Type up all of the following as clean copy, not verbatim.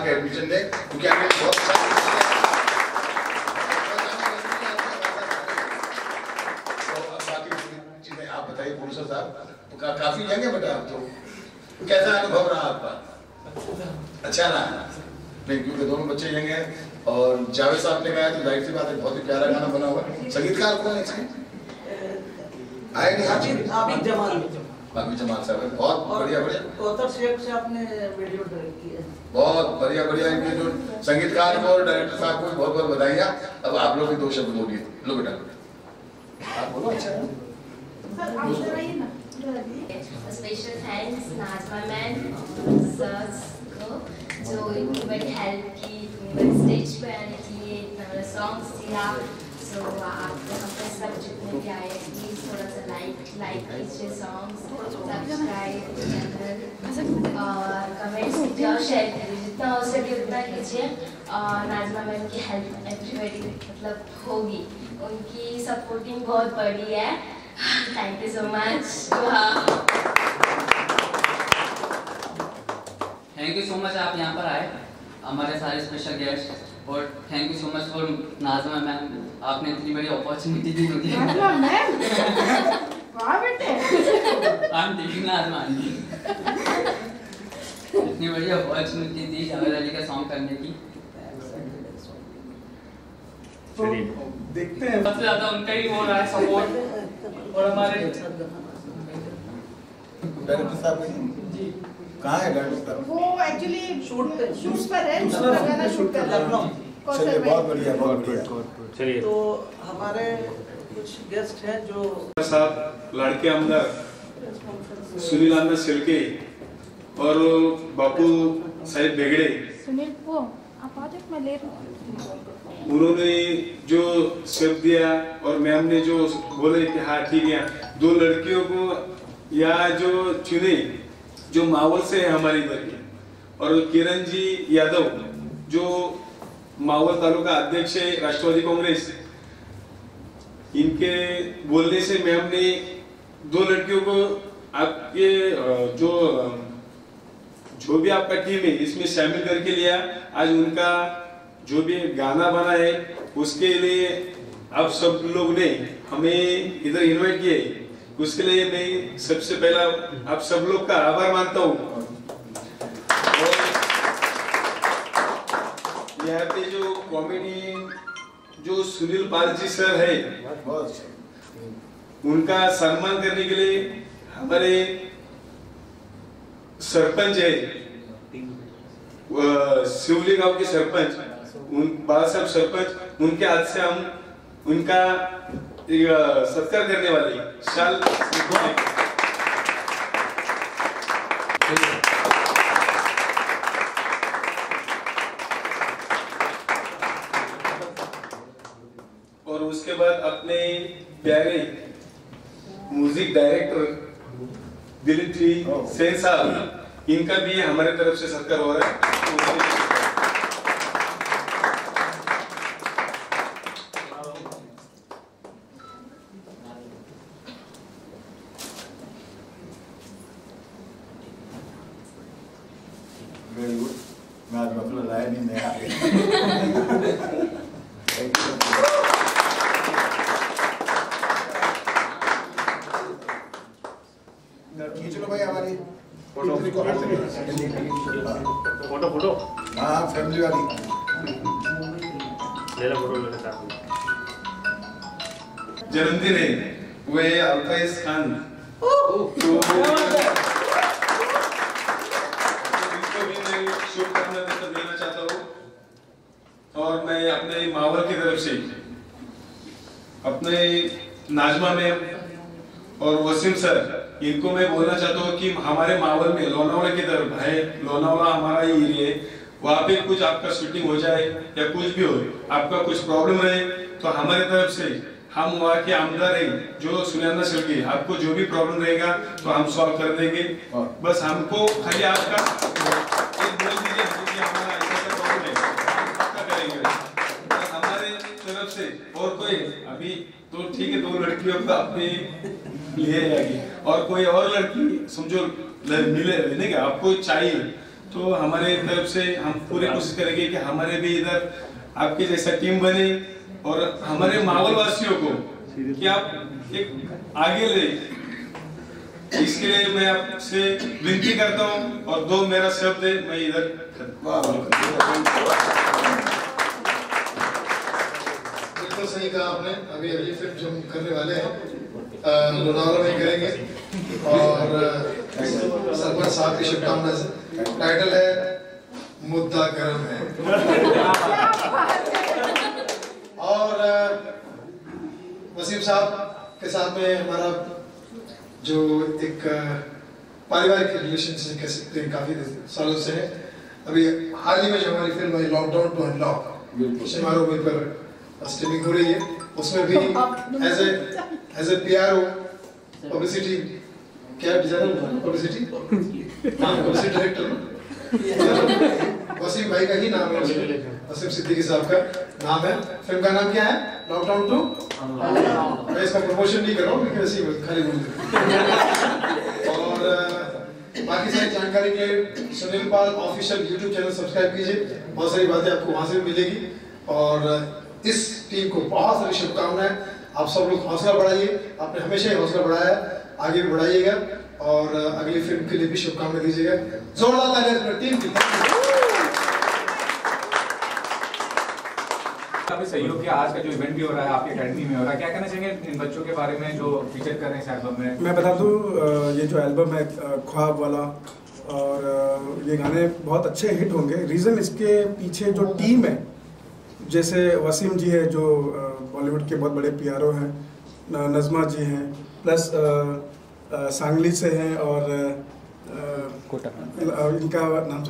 आके एडमिशन ले, क्योंकि आगे बहुत चीजें आप बताइए प्रोफेसर साहब, काफी यंग है बेटा आप तो, कैसा अनुभव रहा आपका? अच्छा रहा नहीं, क्योंकि दोनों बच्चे यंग हैं और जावेद साहब ने गाया तो जाहिर सी बात है बहुत ही प्यारा गाना बना हुआ है। संगीतकार कौन है इसमें? आए नहीं आबिद जमाल साहब, बहुत बढ़िया कोतर शेख से आपने वीडियो डायरेक्ट किया है। बहुत बढ़िया इनके जो संगीतकार को और डायरेक्टर साहब को बहुत बहुत बधाइयाँ। अब आप लोग भी 2 शब्द बोलिए, लो बेटा आप बोलो। अच्छा special thanks Nazma ma'am sir को जो इतनी बड़ी हेल्प की, इतनी बड़ी स्टेज पे आने के लिए, इतना बड़ा सॉन्ग्स दिया। सो आप यहाँ पर सब जितने भी आए प्लीज़ थोड़ा सा लाइक कीजिए सॉन्ग्स, सब्सक्राइब चैनल और कमेंट्स कीजिए और शेयर कीजिए, जितना हो सके उतना कीजिए। और नाज़मा मैम की हेल्प एवरीबॉडी मतलब होगी, उनकी सपोर्टिंग बहुत बड़ी है। Thank you so much. Thank you so much आप यहाँ पर आए, हमारे सारे स्पेशल गेस्ट, और thank you so much for Nazma ma'am, आपने इतनी बड़ी अपॉर्चुनिटी दी मुझे। वाह बेटे, I'm thinking नाज़मा आंटी, इतनी बड़ी अपॉर्चुनिटी दी जावेद अली का सॉन्ग करने की। तो देखते हैं सबसे ज़्यादा उनका ही हो रहा है सपोर्ट। और हमारे डायरेक्टर साहब जी कहाँ है डायरेक्टर साहब? वो एक्चुअली शूट पर है, गाना शूट कर लखनऊ। चलिए बहुत बढ़िया चलिए। तो हमारे कुछ गेस्ट हैं जो साहब लाड़के आमदार सुनील आनंद शिर्के और बापू साहिब बेगड़े, सुनील वो आप आ जाओ, मैं ले रहा हूँ। उन्होंने जो शब्द दिया और मैम ने जो बोले कि हाँ ठीक है, 2 लड़कियों को या जो चुने जो मावल से है हमारी इधर के, और किरण जी यादव जो मावल तालुका अध्यक्ष है राष्ट्रवादी कांग्रेस, इनके बोलने से मैम ने 2 लड़कियों को आपके जो भी आपका टीम है इसमें शामिल करके लिया। आज उनका जो भी गाना बना है उसके लिए आप सब लोग ने हमें इधर इनवाइट किए, उसके लिए मैं सबसे पहला आप सब लोग का आभार मानता हूँ। और यहाँ पे जो कॉमेडी जो सुनील पाल जी सर है, उनका सम्मान करने के लिए हमारे सरपंच है शिवली गांव के सरपंच बाबा साहब सरपंच, उनके हाथ से हम उनका सत्कार करने वाले शाल और उसके बाद अपने प्यारे म्यूजिक डायरेक्टर दिलीप जी सेन साहब, इनका भी हमारे तरफ से सत्कार हो रहा है। वेरी गुड, मैं आज मफलर लाया नहीं, मैं आ गया। चलो भाई हमारी फोटो हाँ फैमिली वाली ले लो फोटो, ले लो। जन्मदिन है वो अल्फाइज खान, शुभकामनाएं देना चाहता हूँ। और मैं अपने मावल की तरफ से अपने नाजमा मैम और वसीम सर, इनको मैं बोलना चाहता हूँ कि हमारे मावल में लोनावाला की तरफ है, लोनावाला हमारा ही एरिया है, वहाँ पे कुछ आपका शूटिंग हो जाए या कुछ भी हो, आपका कुछ प्रॉब्लम रहे तो हमारी तरफ से हम वहाँ के आमदार हैं जो सुनंदा शिल्पी, आपको जो भी प्रॉब्लम रहेगा तो हम सॉल्व कर देंगे। बस हमको खाली आपका एक बोल दीजिए कि हमारा ऐसा प्रॉब्लम है, पक्का करेंगे बस हमारे तरफ से। और कोई अभी तो ठीक है, 2 लड़कियों को अपने लिए जाएगी और कोई और लड़की समझो मिले लेने का आपको चाहिए तो हमारे तरफ से हम पूरी कोशिश करेंगे कि हमारे भी इधर आपके जैसा टीम बने और हमारे मावल वासियों को कि आप एक आगे ले, इसके लिए मैं आपसे विनती करता हूँ और दो मेरा शब्द है मैं इधर। बिल्कुल सही कहा आपने। अभी अगली फिल्म जो हम करने वाले हैं लोनावला में करेंगे और सरपंच साहब की शुभकामना से टाइटल है मुद्दा गर्म है। और वसीम साहब के साथ में हमारा जो एक पारिवारिक रिलेशन से कह सकते हैं काफी सालों से है। अभी हाल ही में जो हमारी फिल्म है लॉकडाउन टू अनलॉक शनिवारों में पर स्ट्रीमिंग हो रही है, उसमें भी एज ए PRO पब्लिसिटी क्या designer publicity publicity director Wasim भाई का ही नाम है, वसीम सिद्दीकी साहब का नाम है। फिल्म का नाम क्या है? Lockdown two. मैं इसका प्रमोशन नहीं कर रहा हूँ, लेकिन ऐसे खाली बोल। और बाकी सारी जानकारी के लिए Sunil Pal official YouTube channel subscribe कीजिए, बहुत सारी बातें आपको वहाँ से भी मिलेगी। और इस टीम को बहुत सारी शुभकामनाएं। आप सब लोग हौसला बढ़ाइए, आपने हमेशा ही हौसला बढ़ाया, आगे भी बढ़ाइएगा और अगली फिल्म के लिए भी शुभकामनाएं दीजिएगा। जोरदार तालियां टीम की। काफी सहयोग किया। आज का जो इवेंट भी हो रहा है आपकी एकेडमी में हो रहा है, क्या कहना चाहेंगे इन बच्चों के बारे में जो फीचर कर रहे हैं इस एल्बम में? मैं बता दूं, ये जो एल्बम है ख्वाब वाला, और ये गाने बहुत अच्छे हिट होंगे। रीज़न इसके पीछे जो टीम है, जैसे वसीम जी है जो बॉलीवुड के बहुत बड़े PRO हैं, नज़मा जी हैं, प्लस सांगली से हैं, और इनका नाम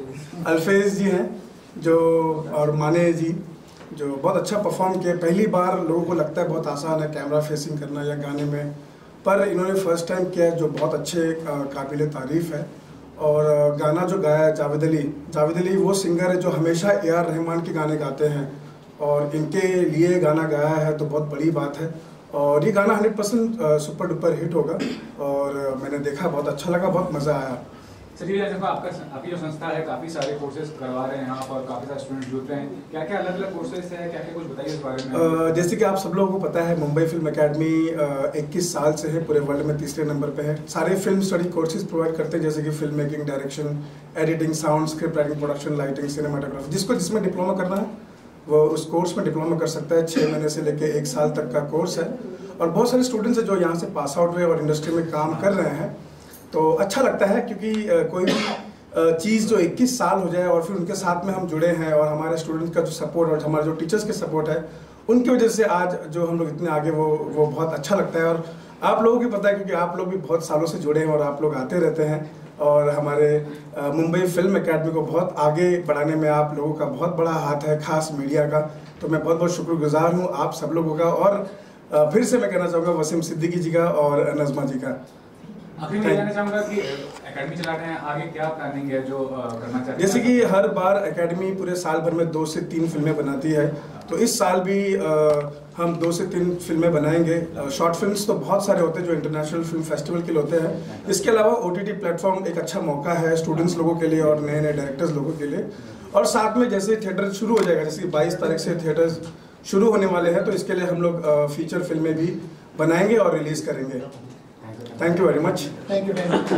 अल्फेज जी हैं जो, और माने जी जो बहुत अच्छा परफॉर्म किए। पहली बार लोगों को लगता है बहुत आसान है कैमरा फेसिंग करना या गाने में, पर इन्होंने फर्स्ट टाइम किया जो बहुत अच्छे काबिल तारीफ़ है। और गाना जो गाया है जावेद अली वो सिंगर है जो हमेशा AR रहमान के गाने गाते हैं, और इनके लिए गाना गाया है तो बहुत बड़ी बात है। और ये गाना 100% सुपर डुपर हिट होगा, और मैंने देखा, बहुत अच्छा लगा, बहुत मज़ा आया। चलिए, आपकी जो संस्था है काफ़ी सारे कोर्सेज करवा रहे हैं यहाँ पर, काफ़ी सारे स्टूडेंट जुड़ रहे हैं, क्या क्या अलग अलग कोर्सेज हैं, क्या क्या कुछ बताइए इस बारे में। जैसे कि आप सब लोगों को पता है, मुंबई फिल्म एकेडमी 21 साल से है, पूरे वर्ल्ड में 3रे नंबर पे है। सारे फिल्म स्टडी कोर्सेज प्रोवाइड करते हैं, जैसे कि film making, direction, editing, sound, script writing, production, lighting, cinematography. जिसमें डिप्लोमा करना है वो उस कोर्स में डिप्लोमा कर सकता है। 6 महीने से लेकर 1 साल तक का कोर्स है, और बहुत सारे स्टूडेंट्स हैं जो यहाँ से पास आउट हुए और इंडस्ट्री में काम कर रहे हैं। तो अच्छा लगता है, क्योंकि कोई भी चीज़ जो 21 साल हो जाए और फिर उनके साथ में हम जुड़े हैं, और हमारे स्टूडेंट्स का जो सपोर्ट और हमारे जो टीचर्स के सपोर्ट है, उनकी वजह से आज जो हम लोग इतने आगे, वो बहुत अच्छा लगता है। और आप लोगों को पता है, क्योंकि आप लोग भी बहुत सालों से जुड़े हैं और आप लोग आते रहते हैं, और हमारे मुंबई फिल्म एकेडमी को बहुत आगे बढ़ाने में आप लोगों का बहुत बड़ा हाथ है, खास मीडिया का। तो मैं बहुत बहुत शुक्रगुजार हूँ आप सब लोगों का, और फिर से मैं कहना चाहूँगा वसीम सिद्दीकी जी का और नज़मा जी का। आखिर में कहना चाहूँगा कि एकेडमी चला रहे हैं, आगे क्या प्लानिंग है जो करना चाहते हैं? जैसे कि हर बार एकेडमी पूरे साल भर में 2 से 3 फिल्में बनाती है, तो इस साल भी हम 2 से 3 फिल्में बनाएंगे। शॉर्ट फिल्म्स तो बहुत सारे होते हैं जो इंटरनेशनल फिल्म फेस्टिवल के लिए होते हैं। इसके अलावा OTT प्लेटफॉर्म एक अच्छा मौका है स्टूडेंट्स लोगों के लिए और नए नए डायरेक्टर्स लोगों के लिए। और साथ में जैसे थिएटर शुरू हो जाएगा, जैसे कि 22 तारीख से थिएटर्स शुरू होने वाले हैं, तो इसके लिए हम लोग फीचर फिल्में भी बनाएंगे और रिलीज़ करेंगे। Thank you very much. Thank you.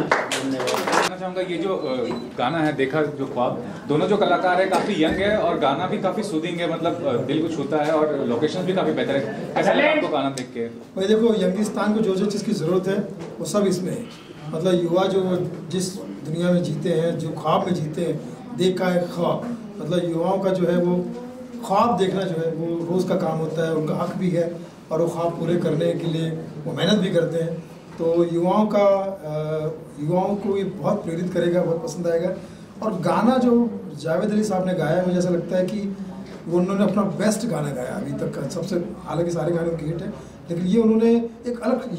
कहना चाहूँगा ये जो गाना है देखा जो ख्वाब, दोनों जो कलाकार है काफ़ी यंग है और गाना भी काफ़ी सूदिंग है, मतलब दिल को छूता है, और लोकेशन भी काफ़ी बेहतर है। कैसा लगा आपको गाना देख के? भाई देखो, यंगिस्तान को जो जो चीज़ की ज़रूरत है वो सब इसमें है। मतलब युवा जो जिस दुनिया में जीते हैं, जो ख्वाब में जीते हैं, देखा है ख्वाब, मतलब युवाओं का जो है वो ख्वाब देखना जो है वो रोज़ का काम होता है, उनका हक भी है, और वो ख्वाब पूरे करने के लिए वो मेहनत भी करते हैं। तो युवाओं को ये बहुत प्रेरित करेगा, बहुत पसंद आएगा। और गाना जो जावेद अली साहब ने गाया, मुझे ऐसा लगता है कि वो उन्होंने अपना बेस्ट गाना गाया अभी तक का सबसे। हालांकि सारे गाने उनके हिट है, लेकिन ये उन्होंने एक अलग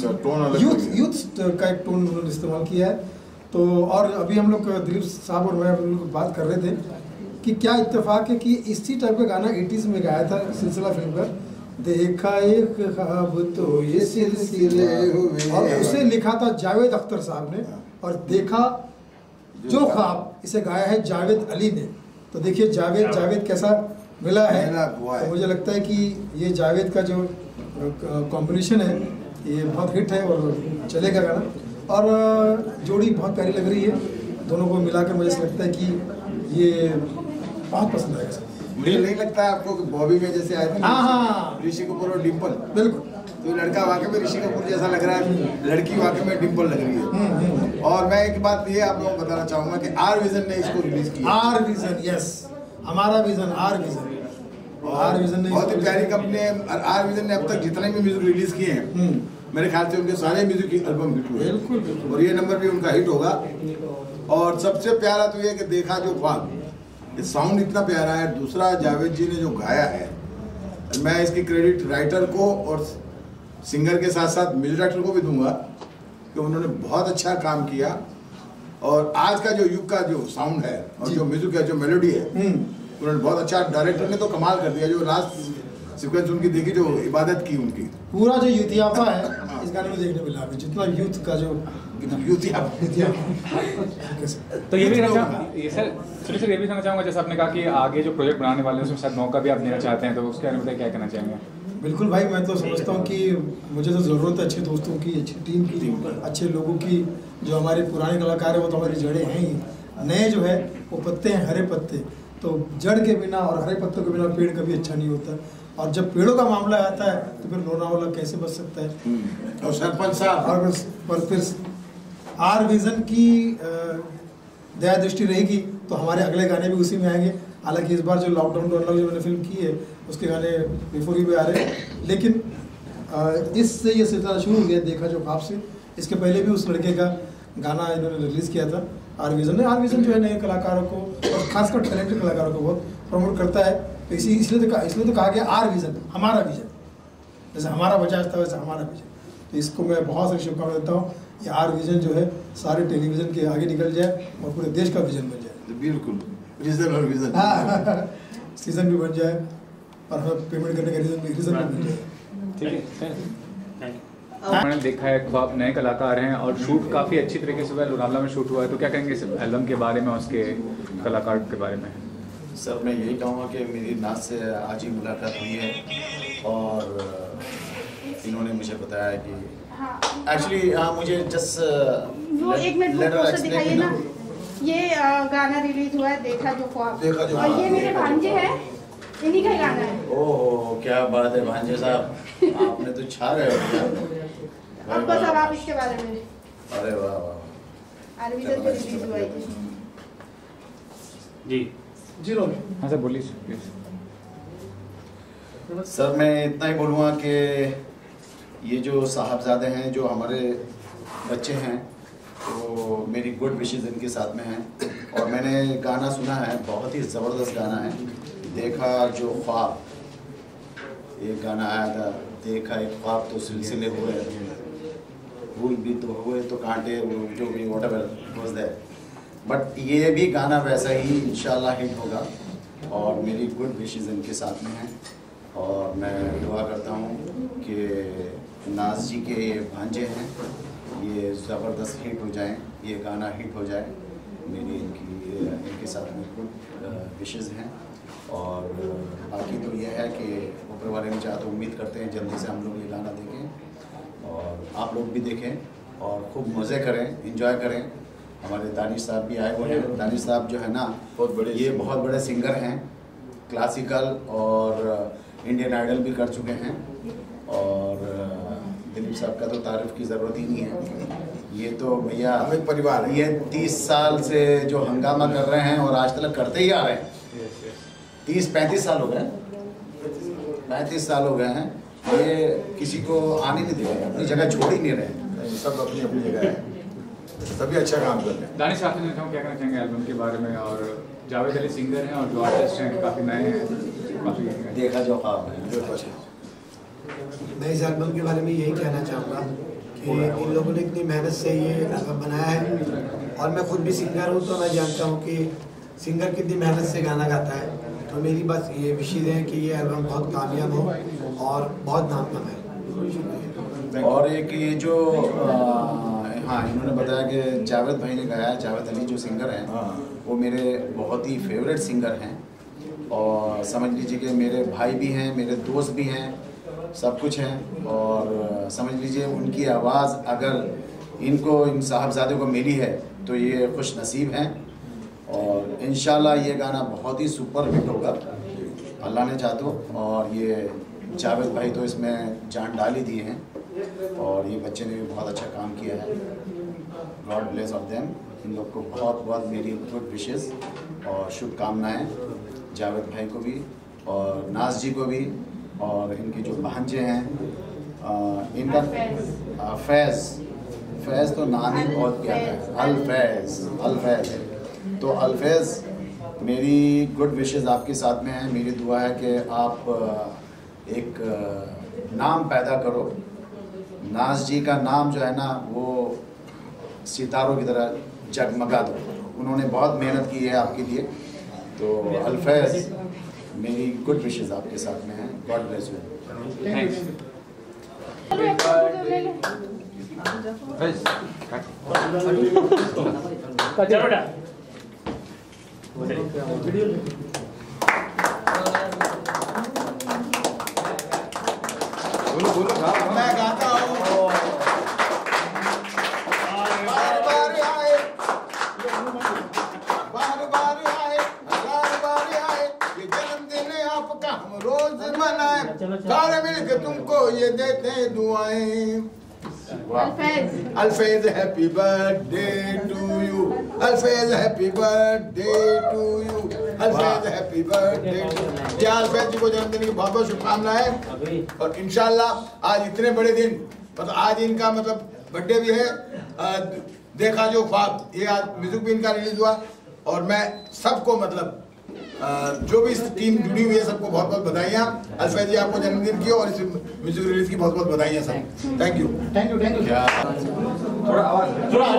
यूथ का एक टोन उन्होंने इस्तेमाल किया है। तो और अभी हम लोग दिलीप साहब और मैं हम लोग बात कर रहे थे कि क्या इत्तेफाक है कि इसी टाइप का गाना 80s में गाया था सिलसिला फिल्म का, देखा एक ख्वाब तो ये सिलसिले हुए, और उसे लिखा था जावेद अख्तर साहब ने, और देखा जो ख्वाब, इसे गाया है जावेद अली ने। तो देखिए जावेद कैसा मिला है। तो मुझे लगता है कि ये जावेद का जो कॉम्बिनेशन है ये बहुत हिट है और चलेगा गाना, और जोड़ी बहुत प्यारी लग रही है। दोनों को मिलाकर मुझे ऐसा लगता है कि ये बहुत पसंद आएगा सब। मुझे नहीं लगता है आपको कि बॉबी में जैसे आए थे हाँ ऋषि कपूर और डिम्पल, बिल्कुल, तो लड़का वाकई में ऋषि कपूर जैसा लग रहा है, लड़की वाकई में डिम्पल लग रही है। और मैं एक बात ये आप लोगों को बताना चाहूंगा कि आर विजन ने इसको रिलीज किया। आर विजन, यस, हमारा vision R vision. R vision ने बहुत ही प्यारी कंपनी है। आर विजन ने अब तक जितने भी म्यूजिक रिलीज किए हैं मेरे ख्याल से उनके सारे म्यूजिक की एल्बम हिट हुए, बिल्कुल, और ये नंबर भी उनका हिट होगा। और सबसे प्यारा तो ये कि देखा जो ख्वाब, ये साउंड इतना प्यारा है। दूसरा जावेद जी ने जो गाया है, मैं इसकी क्रेडिट राइटर को और सिंगर के साथ साथ म्यूजिक डायरेक्टर को भी दूंगा कि उन्होंने बहुत अच्छा काम किया। और आज का जो युग का जो साउंड है और जो म्यूजिक है, जो मेलोडी है, उन्होंने बहुत अच्छा, डायरेक्टर ने तो कमाल कर दिया। जो लास्ट सीक्वेंस उनकी देखी, जो इबादत की उनकी, पूरा जो यूथियापा है इस गाने में देखने मिला हमें, जितना यूथ का जो तो ये भी ये सर ये भी कहना चाहूँगा, जैसे आपने कहा कि आगे जो प्रोजेक्ट बनाने वाले हैं उसमें शायद मौका भी आप देना चाहते हैं, तो उसके बारे में क्या कहना चाहेंगे? बिल्कुल भाई, मैं तो समझता हूँ कि मुझे तो ज़रूरत है अच्छे दोस्तों की, अच्छी टीम की, अच्छे लोगों की। जो हमारे पुराने कलाकार है वो तो हमारी जड़ें हैं ही, नए जो है वो पत्ते हैं, हरे पत्ते। तो जड़ के बिना और हरे पत्तों के बिना पेड़ कभी अच्छा नहीं होता। और जब पेड़ों का मामला आता है तो फिर लोनावाला कैसे बच सकता है। और सरपंच साहब, और फिर आर विजन की दया दृष्टि रहेगी तो हमारे अगले गाने भी उसी में आएंगे। हालांकि इस बार जो लॉकडाउन टू अनलॉक जो मैंने फिल्म की है उसके गाने बिफोर ही भी आ रहे हैं, लेकिन इससे ये सिलसिला शुरू हो गया देखा जो ख्वाब से। इसके पहले भी उस लड़के का गाना इन्होंने रिलीज़ किया था आर विजन ने। आर विजन जो है नए कलाकारों को और खासकर टैलेंटेड कलाकारों को बहुत प्रमोट करता है। तो इसलिए तो कहा गया आर विजन, हमारा विजन, जैसे हमारा बजाज था वैसे हमारा विजन। तो इसको मैं बहुत सारी शुभकामनाएं देता हूँ। ये आर विजन जो है सारे टेलीविजन के आगे निकल जाए और पूरे देश का विजन बन जाए। बिल्कुल, रीजन और विजन, सीजन भी बन जाए और हमें पेमेंट करने का रीजन भी बन जाए। ठीक है, मैंने देखा है ख्वाब नए कलाकार हैं और शूट काफ़ी अच्छी तरीके से हुआ है, लोनावला में शूट हुआ है। तो क्या कहेंगे इस एल्बम के बारे में, उसके कलाकार के बारे में? सर मैं यही कहूँगा कि मेरी नाज से आज ही मुलाकात हुई है और इन्होंने मुझे बताया कि एक्चुअली मुझे जस्ट वो एक मिनट पोस्टर दिखाइए ना। ये गाना रिलीज हुआ है देखा जो ख्वाब, और ये मेरे भांजे हैं, इन्हीं का गाना है। ओह क्या बात है भांजे साहब, आपने तो छा रहे हो। अब बस अब आप इसके बारे में। अरे वाह वाह, आर विजन पे रिलीज हुआ है जी। हाँ सर बोलिए प्लीज। सर मैं इतना ही बोलूँगा कि ये जो साहबजादे हैं, जो हमारे बच्चे हैं, तो मेरी गुड विशेज़ इनके साथ में हैं। और मैंने गाना सुना है, बहुत ही ज़बरदस्त गाना है, देखा जो ख्वाब। एक गाना आया था, देखा एक ख्वाब तो सिलसिले हुए, भूल भी तो हुए तो कांटे, जो भी व्हाटएवर वाज देयर। बट ये भी गाना वैसा ही इंशाल्लाह हिट होगा और मेरी गुड विशेज़ इनके साथ में हैं। और मैं दुआ करता हूँ कि नाज जी के ये भांजे हैं, ये ज़बरदस्त हिट हो जाएं, ये गाना हिट हो जाए। मेरी इनके साथ में गुड विशेज़ हैं। और बाकी तो ये है कि ऊपर वाले में चाहे तो उम्मीद करते हैं जल्दी से हम लोग ये गाना देखें और आप लोग भी देखें और खूब मज़े करें, इंजॉय करें। हमारे दानिश साहब भी आए हुए हैं। दानिश साहब जो है ना बहुत बड़े सिंगर हैं, क्लासिकल और इंडियन आइडल भी कर चुके हैं। और दिलीप साहब का तो तारीफ की ज़रूरत ही नहीं है। ये तो भैया एक परिवार है। ये 30 साल से जो हंगामा कर रहे हैं और आज तक करते ही आ रहे हैं। 30-35 साल हो गए, 35 साल हो गए हैं। ये किसी को आने नहीं दे रहे, अपनी जगह छोड़ ही नहीं रहे। सब अपनी अपनी जगह है, सभी अच्छा काम कर रहे हैं। दानिश साहब ने क्या कहना चाहेंगे एल्बम के बारे में? और जावेद अली सिंगर हैं और जो आर्टिस्ट हैं काफ़ी नए हैं, काफ़ी देखा जो ख्वाब है। मैं इस एल्बम के बारे में यही कहना चाहूँगा कि इन लोगों ने इतनी मेहनत से ये एल्बम बनाया है। और मैं खुद भी सिंगर हूँ तो मैं जानता हूँ कि सिंगर कितनी मेहनत से गाना गाता है। तो मेरी बस ये विशेष है कि ये एल्बम बहुत कामयाब हो और बहुत नाम कमाए। और एक ये जो हाँ, इन्होंने बताया कि जावेद भाई ने गाया। जावेद अली जो सिंगर हैं वो मेरे बहुत ही फेवरेट सिंगर हैं और समझ लीजिए कि मेरे भाई भी हैं, मेरे दोस्त भी हैं, सब कुछ हैं। और समझ लीजिए उनकी आवाज़ अगर इनको, इन साहबजादे को मिली है तो ये खुश नसीब हैं और इंशाल्लाह ये गाना बहुत ही सुपर हिट होगा, अल्लाह ने चाह तो। और ये जावेद भाई तो इसमें जान डाल ही दिए हैं और ये बच्चे ने भी बहुत अच्छा काम किया है। God bless of them. इन लोग को बहुत बहुत मेरी गुड विशेस और शुभकामनाएं, जावेद भाई को भी और नाज जी को भी और इनके जो भांजे हैं इनका फैज़ तो नाम ही बहुत प्यारा है, अल-फैज़ है। तो अल-फैज़ मेरी गुड विशेस आपके साथ में है। मेरी दुआ है कि आप एक नाम पैदा करो। नाज जी का नाम जो है ना वो सितारों की तरह जगमगा दो। उन्होंने बहुत मेहनत की है आपके लिए। तो अल-फैज़ मेरी गुड विशेस आपके साथ में है। God bless you. मैं गाता हूँ बार बार आए, ये जन्मदिन आपका हम रोज मनाए, सारे मिलकर तुमको ये देते हैं दुआएं। Alfaiz happy birthday to you, Alfaiz happy birthday to you, Alfaiz happy birthday. Alfaiz ji को जन्मदिन की बहुत बहुत शुभकामनाएं और इंशाल्लाह आज इतने बड़े दिन, मतलब आज इनका मतलब बर्थडे भी है। देखा जो ख्वाब, ये आज म्यूजिक भी इनका रिलीज हुआ और मैं सबको मतलब जो भी इस टीम जुड़ी हुई है सबको बहुत बहुत बधाइयाँ। अल-फैज़ जी आपको जन्मदिन की और इस म्यूजिक रिलीज की बहुत बहुत बधाइयाँ सब। Thank you. थोड़ा आवाज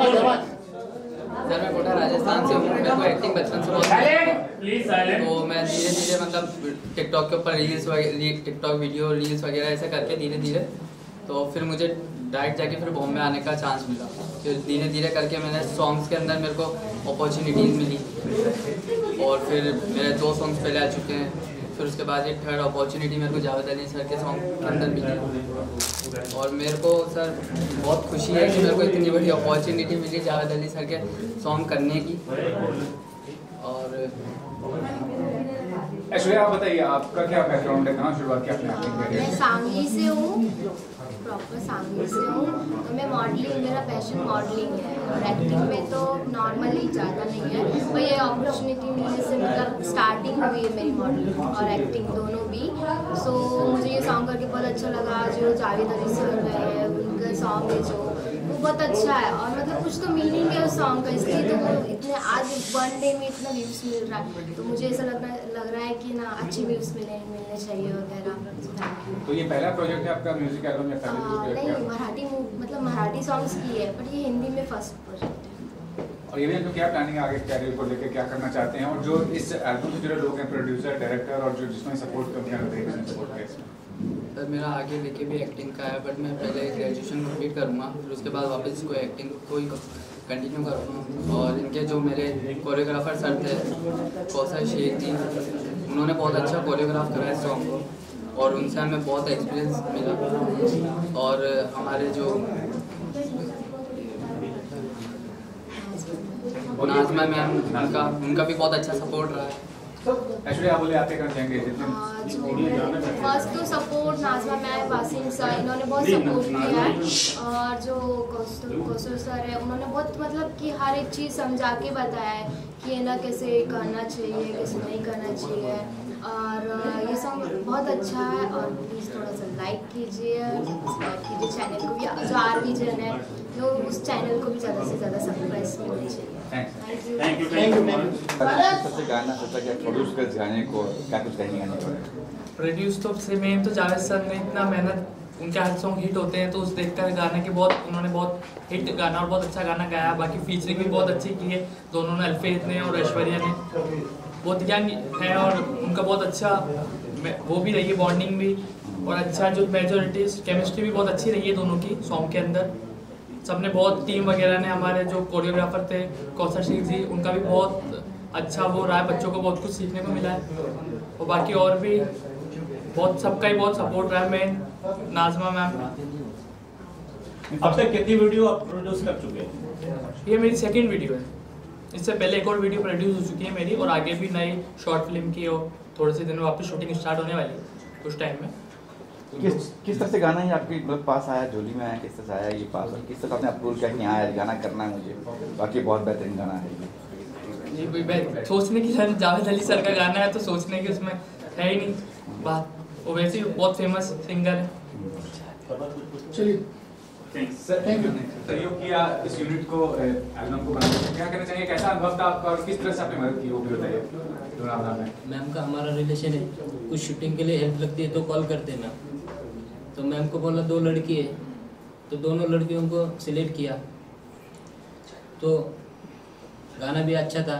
सर मैं कोटा राजस्थान से हूँ। मेरे को एक्टिंग बचपन से बहुत तो मैं धीरे धीरे मतलब टिकटॉक के ऊपर टिकटॉक वीडियो रील्स वगैरह ऐसे करके धीरे धीरे तो फिर मुझे डायरेक्ट जाके फिर बॉम्बे आने का चांस मिला। फिर धीरे धीरे करके मैंने सॉन्ग्स के अंदर मेरे को अपॉर्चुनिटीज़ मिली और फिर मेरे 2 सॉन्ग्स पहले आ चुके हैं। फिर उसके बाद ये थर्ड अपॉर्चुनिटी मेरे को जावेद अली सर के सॉन्ग के अंदर मिली और मेरे को सर बहुत खुशी है कि मेरे को इतनी बड़ी अपॉर्चुनिटी मिली जावेद अली सर के सॉन्ग करने की। और ऐश्वर्या आप बताइए आपका क्या बैकग्राउंड है, कहाँ शुरुआत की आपने एक्टिंग करी? मैं सांगली से हूँ, प्रॉपर सांगली से हूँ। तो मैं मॉडलिंग, मेरा पैशन मॉडलिंग है और एक्टिंग में तो नॉर्मली ज़्यादा नहीं है पर ये अपॉर्चुनिटी मिलने से मतलब स्टार्टिंग हुई है मेरी मॉडलिंग और एक्टिंग दोनों भी। सो मुझे ये सॉन्ग करके बहुत अच्छा लगा। जो जावेद अली सर है उनका सॉन्ग है जो वो बहुत अच्छा है और मतलब कुछ तो मीनिंग है उस सॉन्ग का, इसलिए तो वो इतने आज 1 डे में इतना व्यूज़ मिल रहा है। तो मुझे ऐसा लग रहा है कि ना अच्छे व्यूज़ मिलने चाहिए वगैरह। तो ये पहला प्रोजेक्ट है आपका म्यूजिक एल्बम या नहीं, मराठी मतलब मराठी सॉन्ग्स की है पर ये हिंदी में फर्स्ट प्रोजेक्ट है। और ये भी तो क्या प्लानिंग आगे कैरियर को लेकर क्या करना चाहते हैं और जो इस एल्बम से जुड़े लोग हैं प्रोड्यूसर डायरेक्टर और जो जिसमें सपोर्ट करते हैं? सर मेरा आगे लेके भी एक्टिंग का है बट मैं पहले ग्रेजुएशन कंप्लीट करूँगा फिर उसके बाद वापस इसको एक्टिंग को ही कंटिन्यू करूँगा। और इनके जो मेरे कोरियोग्राफर सर थे कौशल शेख जी, उन्होंने बहुत अच्छा कोरियोग्राफ करा है सॉन्ग को और उनसे हमें बहुत एक्सपीरियंस मिला। और हमारे जो नाज़मा मैम उनका भी बहुत अच्छा सपोर्ट रहा है। ऐश्वर्या बोले आते कर जाएंगे फर्स्ट तो support Nazma ma'am, Wasim sir इन्होंने बहुत सपोर्ट किया है और जो कौशल सर है उन्होंने बहुत मतलब कि हर एक चीज़ समझा के बताया है कि ना कैसे करना चाहिए कैसे नहीं करना चाहिए। और ये सॉन्ग बहुत अच्छा है और प्लीज़ थोड़ा सा लाइक कीजिए, सब्सक्राइब कीजिए चैनल को भी, जो आर-विजन है जो उस चैनल को भी ज़्यादा से ज़्यादा सब्सक्राइब मिलनी चाहिए। Thank you. सबसे गाना सोचा क्या प्रोड्यूस कर गाने को क्या कुछ कहने आने वाले? प्रोड्यूस तो से मेन तो जावेद सर ने इतना मेहनत, उनके हर सॉन्ग हिट होते हैं तो उस देखकर गाने के बहुत उन्होंने बहुत हिट गाना और बहुत अच्छा गाना गाया। बाकी फीचरिंग भी बहुत अच्छी की है दोनों ने, अल-फैज़ ने और ऐश्वर्या ने। बहुत यंग है और उनका बहुत अच्छा वो भी रही है बॉन्डिंग भी और अच्छा जो मेजोरिटी केमिस्ट्री भी बहुत अच्छी रही है दोनों की सॉन्ग के अंदर। सबने बहुत टीम वगैरह ने, हमारे जो कोरियोग्राफर थे कौशल सिंह जी, उनका भी बहुत अच्छा वो रहा है, बच्चों को बहुत कुछ सीखने को मिला है। और बाकी और भी बहुत सबका ही बहुत सपोर्ट रहा है। मैं नाजमा मैम, अब तक कितनी वीडियो आप प्रोड्यूस कर चुके हैं? ये मेरी सेकंड वीडियो है। इससे पहले एक और वीडियो प्रोड्यूस हो चुकी है मेरी, और आगे भी नई शॉर्ट फिल्म की और थोड़े से दिनों वापस शूटिंग स्टार्ट होने वाली है उस टाइम में। किस तरह से गाना ही आपके पास आया, झोली में आया, किस तरह से आया ये पास, और किस तरह आपने अप्रूव किया कि हाँ यार गाना करना है मुझे, बाकी बहुत बेहतरीन गाना है ये? सोचने की, जावेद अली सर का गाना है तो सोचने की उसमें है ही नहीं बात, वो वैसे ही बहुत फेमस सिंगर है। चलिए थैंक यू। सहयोग किया इस यूनिट को, एल्बम को बनाने में, क्या कहना चाहिए, कैसा अनुभव था आपका और किस तरह से आपने मदद की वो भी बताइए। मैम का हमारा रिलेशन है, कुछ शूटिंग के लिए हेल्प लगती है तो कॉल करते हैं मैम। तो मैम को बोला 2 लड़की है, तो दोनों लड़कियों को सिलेक्ट किया, तो गाना भी अच्छा था।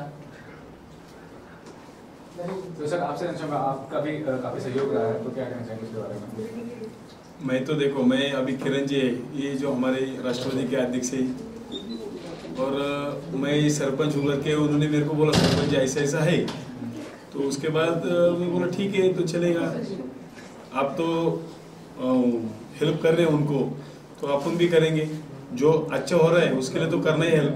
तो सर आपसे पूछूंगा, आपका भी काफ़ी सहयोग रहा है, तो क्या कहना चाहेंगे इसके बारे में? मैं तो देखो, मैं अभी किरण जी है, ये जो हमारे राष्ट्रपति के अध्यक्ष है, और मैं सरपंच हूँ करके उन्होंने मेरे को बोला सरपंच ऐसा ऐसा है, तो उसके बाद मैं बोला ठीक है तो चलेगा, आप तो हेल्प कर रहे हैं उनको तो अपन भी करेंगे, जो अच्छा हो रहा है उसके लिए तो करना ही हेल्प।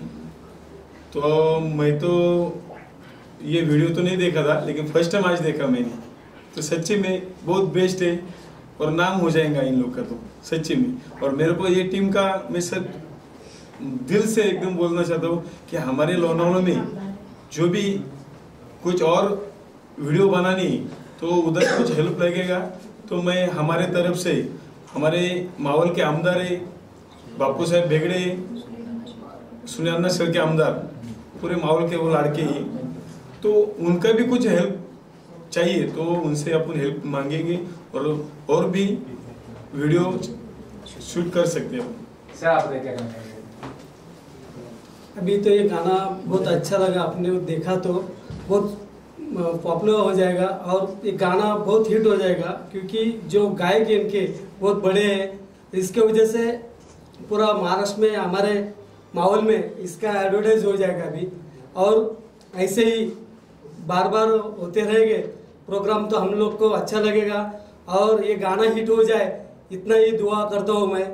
तो मैं तो ये वीडियो तो नहीं देखा था, लेकिन फर्स्ट टाइम आज देखा मैंने, तो सच्ची में बहुत बेस्ट है और नाम हो जाएगा इन लोग का तो सच्ची में। और मेरे को ये टीम का मैं सब दिल से एकदम बोलना चाहता हूँ कि हमारे लोनावला में जो भी कुछ और वीडियो बनानी तो उधर कुछ हेल्प लगेगा, तो मैं हमारे तरफ से, हमारे मावल के आमदार है बापू साहब भेगड़े, सुनियाना सर के आमदार, पूरे मावल के वो लड़के ही, तो उनका भी कुछ हेल्प चाहिए तो उनसे अपन हेल्प मांगेंगे और भी वीडियो शूट कर सकते हैं। सर आप क्या कहना चाहेंगे? अभी तो ये गाना बहुत अच्छा लगा, आपने देखा तो बहुत पॉपुलर हो जाएगा और ये गाना बहुत हिट हो जाएगा, क्योंकि जो गायक हैं इनके बहुत बड़े हैं, इसके वजह से पूरा महाराष्ट्र में, हमारे माहौल में इसका एडवर्टाइज हो जाएगा अभी, और ऐसे ही बार बार होते रहेंगे प्रोग्राम, तो हम लोग को अच्छा लगेगा और ये गाना हिट हो जाए, इतना ही दुआ करता हूँ मैं।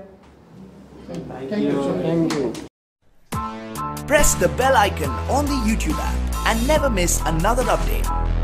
Thank you. Press the bell icon on the YouTube app and never miss another update.